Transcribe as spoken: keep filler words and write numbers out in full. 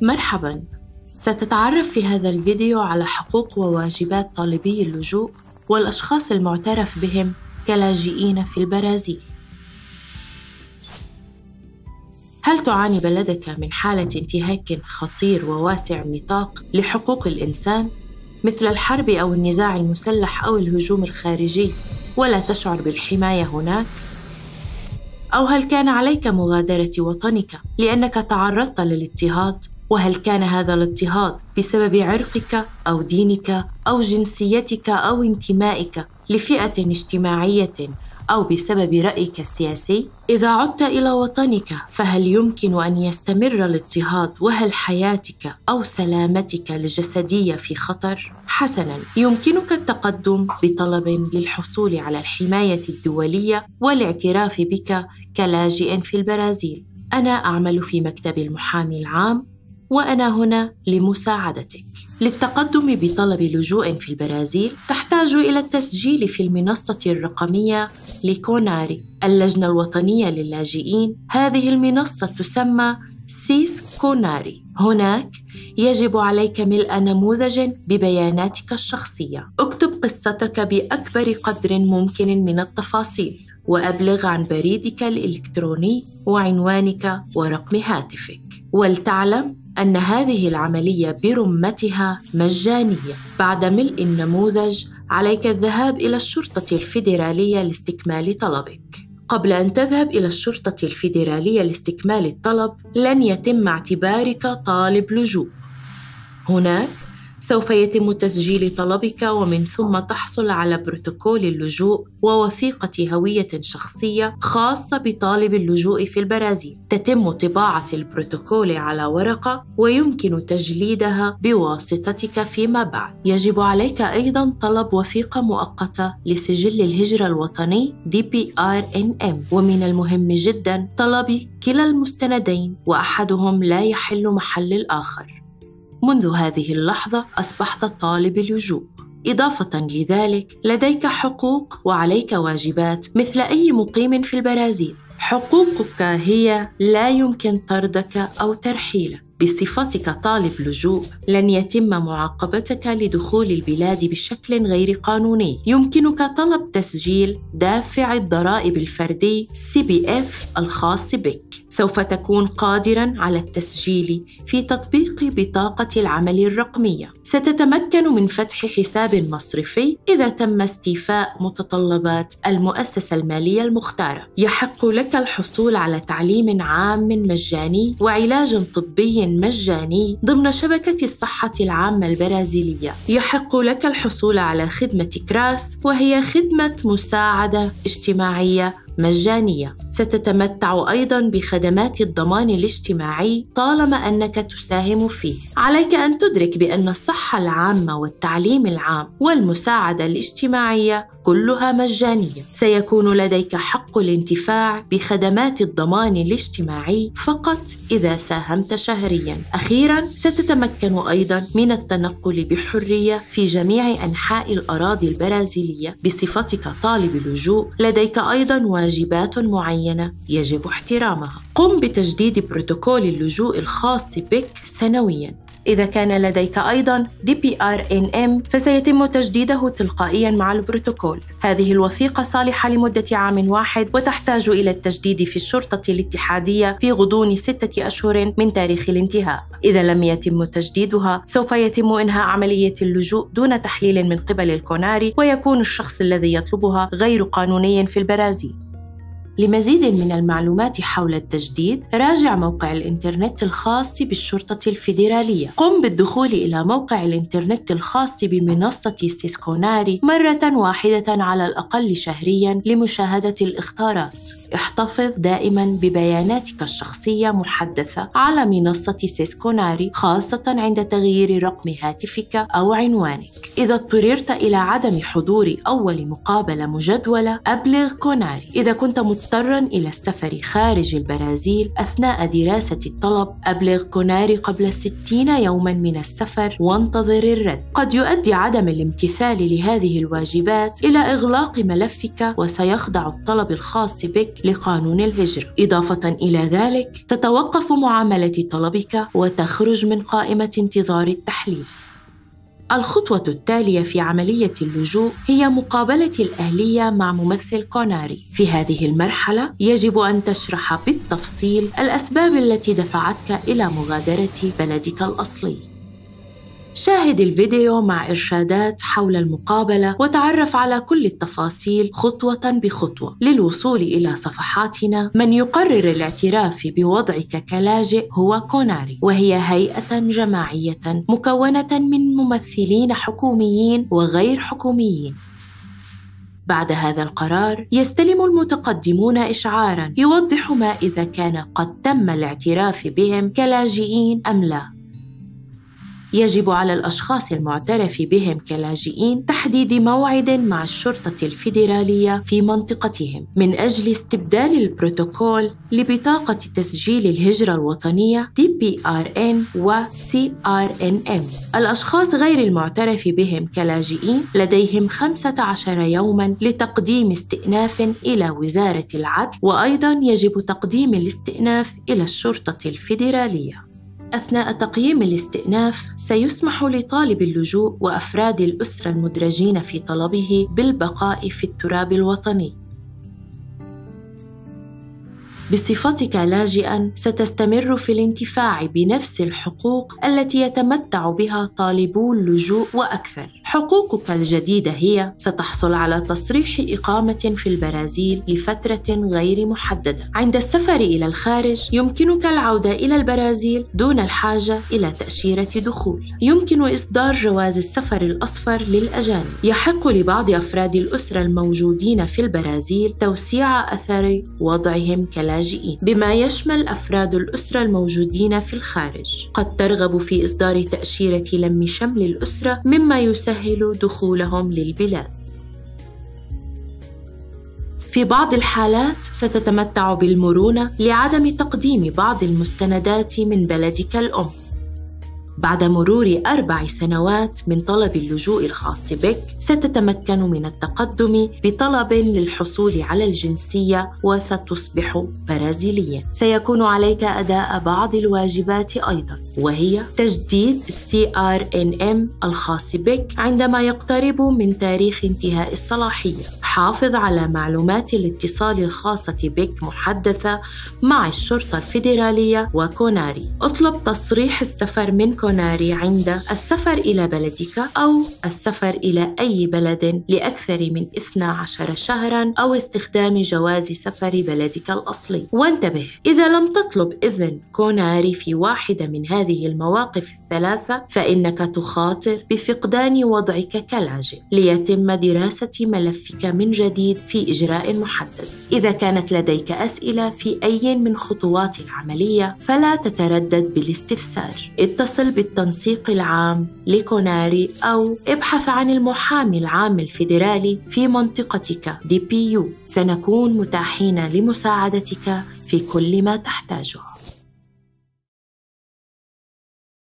مرحباً، ستتعرف في هذا الفيديو على حقوق وواجبات طالبي اللجوء والأشخاص المعترف بهم كلاجئين في البرازيل. هل تعاني بلدك من حالة انتهاك خطير وواسع النطاق لحقوق الإنسان مثل الحرب أو النزاع المسلح أو الهجوم الخارجي ولا تشعر بالحماية هناك؟ أو هل كان عليك مغادرة وطنك لأنك تعرضت للاضطهاد؟ وهل كان هذا الاضطهاد بسبب عرقك أو دينك أو جنسيتك أو انتمائك لفئة اجتماعية أو بسبب رأيك السياسي؟ إذا عدت إلى وطنك فهل يمكن أن يستمر الاضطهاد وهل حياتك أو سلامتك الجسدية في خطر؟ حسناً، يمكنك التقدم بطلب للحصول على الحماية الدولية والاعتراف بك كلاجئ في البرازيل. أنا أعمل في مكتب المحامي العام وأنا هنا لمساعدتك. للتقدم بطلب لجوء في البرازيل تحتاج إلى التسجيل في المنصة الرقمية لكوناري، اللجنة الوطنية للاجئين. هذه المنصة تسمى سيس كوناري. هناك يجب عليك ملء نموذج ببياناتك الشخصية. اكتب قصتك بأكبر قدر ممكن من التفاصيل، وأبلغ عن بريدك الإلكتروني وعنوانك ورقم هاتفك. ولتعلم أن هذه العملية برمتها مجانية. بعد ملء النموذج عليك الذهاب إلى الشرطة الفيدرالية لاستكمال طلبك. قبل أن تذهب إلى الشرطة الفيدرالية لاستكمال الطلب لن يتم اعتبارك طالب لجوء. هناك سوف يتم تسجيل طلبك ومن ثم تحصل على بروتوكول اللجوء ووثيقة هوية شخصية خاصة بطالب اللجوء في البرازيل. تتم طباعة البروتوكول على ورقة ويمكن تجليدها بواسطتك فيما بعد. يجب عليك أيضاً طلب وثيقة مؤقتة لسجل الهجرة الوطني دي بي آر إن إم، ومن المهم جداً طلب كلا المستندين وأحدهم لا يحل محل الآخر. منذ هذه اللحظة أصبحت طالب لجوء. إضافة لذلك لديك حقوق وعليك واجبات مثل أي مقيم في البرازيل. حقوقك هي لا يمكن طردك أو ترحيلك. بصفتك طالب لجوء لن يتم معاقبتك لدخول البلاد بشكل غير قانوني. يمكنك طلب تسجيل دافع الضرائب الفردي سي بي إف الخاص بك. سوف تكون قادراً على التسجيل في تطبيق بطاقة العمل الرقمية. ستتمكن من فتح حساب مصرفي إذا تم استيفاء متطلبات المؤسسة المالية المختارة. يحق لك الحصول على تعليم عام مجاني وعلاج طبي مجاني ضمن شبكة الصحة العامة البرازيلية. يحق لك الحصول على خدمة كراس، وهي خدمة مساعدة اجتماعية مجانية. ستتمتع أيضاً بخدمات الضمان الاجتماعي طالما أنك تساهم فيه. عليك أن تدرك بأن الصحة العامة والتعليم العام والمساعدة الاجتماعية كلها مجانية. سيكون لديك حق الانتفاع بخدمات الضمان الاجتماعي فقط إذا ساهمت شهرياً. أخيراً، ستتمكن أيضاً من التنقل بحرية في جميع أنحاء الأراضي البرازيلية. بصفتك طالب لجوء لديك أيضاً واجبات معينة يجب احترامها. قم بتجديد بروتوكول اللجوء الخاص بك سنوياً. إذا كان لديك أيضاً دي بي آر إن إم فسيتم تجديده تلقائياً مع البروتوكول. هذه الوثيقة صالحة لمدة عام واحد وتحتاج إلى التجديد في الشرطة الاتحادية في غضون ستة أشهر من تاريخ الانتهاء. إذا لم يتم تجديدها سوف يتم إنهاء عملية اللجوء دون تحليل من قبل الكوناري، ويكون الشخص الذي يطلبها غير قانوني في البرازيل. لمزيد من المعلومات حول التجديد راجع موقع الإنترنت الخاص بالشرطة الفيدرالية. قم بالدخول إلى موقع الإنترنت الخاص بمنصة سيس كوناري مرة واحدة على الأقل شهرياً لمشاهدة الإخطارات. احتفظ دائماً ببياناتك الشخصية محدثة على منصة سيس كوناري، خاصة عند تغيير رقم هاتفك أو عنوانك. إذا اضطررت إلى عدم حضور أول مقابلة مجدولة أبلغ كوناري. إذا كنت مت مضطراً إلى السفر خارج البرازيل أثناء دراسة الطلب، أبلغ كوناري قبل ستين يوماً من السفر وانتظر الرد. قد يؤدي عدم الامتثال لهذه الواجبات إلى إغلاق ملفك، وسيخضع الطلب الخاص بك لقانون الهجرة. إضافة إلى ذلك، تتوقف معاملة طلبك وتخرج من قائمة انتظار التحليل. الخطوة التالية في عملية اللجوء هي مقابلة الأهلية مع ممثل كوناري. في هذه المرحلة يجب أن تشرح بالتفصيل الأسباب التي دفعتك إلى مغادرة بلدك الأصلي. شاهد الفيديو مع إرشادات حول المقابلة وتعرف على كل التفاصيل خطوة بخطوة للوصول إلى صفحاتنا. من يقرر الاعتراف بوضعك كلاجئ هو كوناري، وهي هيئة جماعية مكونة من ممثلين حكوميين وغير حكوميين. بعد هذا القرار يستلم المتقدمون إشعاراً يوضح ما إذا كان قد تم الاعتراف بهم كلاجئين أم لا. يجب على الأشخاص المعترف بهم كلاجئين تحديد موعد مع الشرطة الفيدرالية في منطقتهم من أجل استبدال البروتوكول لبطاقة تسجيل الهجرة الوطنية دي بي آر إن و سي آر إن إم. الأشخاص غير المعترف بهم كلاجئين لديهم خمسة عشر يوماً لتقديم استئناف إلى وزارة العدل، وأيضاً يجب تقديم الاستئناف إلى الشرطة الفيدرالية. أثناء تقييم الاستئناف سيسمح لطالب اللجوء وأفراد الأسرة المدرجين في طلبه بالبقاء في التراب الوطني. بصفتك لاجئاً ستستمر في الانتفاع بنفس الحقوق التي يتمتع بها طالبو اللجوء وأكثر. حقوقك الجديدة هي: ستحصل على تصريح إقامة في البرازيل لفترة غير محددة. عند السفر إلى الخارج يمكنك العودة إلى البرازيل دون الحاجة إلى تأشيرة دخول. يمكن إصدار جواز السفر الأصفر للأجانب. يحق لبعض أفراد الأسرة الموجودين في البرازيل توسيع أثر وضعهم كلاجئين، بما يشمل أفراد الأسرة الموجودين في الخارج. قد ترغب في إصدار تأشيرة لم شمل الأسرة، مما يسهل دخولهم للبلاد. في بعض الحالات ستتمتع بالمرونة لعدم تقديم بعض المستندات من بلدك الأم. بعد مرور أربع سنوات من طلب اللجوء الخاص بك ستتمكن من التقدم بطلب للحصول على الجنسية وستصبح برازيلياً. سيكون عليك أداء بعض الواجبات أيضاً، وهي تجديد السي آر إن إم الخاص بك عندما يقترب من تاريخ انتهاء الصلاحية. حافظ على معلومات الاتصال الخاصة بك محدثة مع الشرطة الفيدرالية وكوناري. اطلب تصريح السفر من كوناري عند السفر إلى بلدك أو السفر إلى أي بلد لأكثر من اثنا عشر شهراً، أو استخدام جواز سفر بلدك الأصلي. وانتبه، إذا لم تطلب إذن كوناري في واحدة من هذه المواقف الثلاثة فإنك تخاطر بفقدان وضعك كلاجئ ليتم دراسة ملفك من جديد في إجراء محدد. إذا كانت لديك أسئلة في أي من خطوات العملية فلا تتردد بالاستفسار. اتصل بالتنسيق العام لكوناري أو ابحث عن المحامي العام الفيدرالي في منطقتك دي بي يو. سنكون متاحين لمساعدتك في كل ما تحتاجه.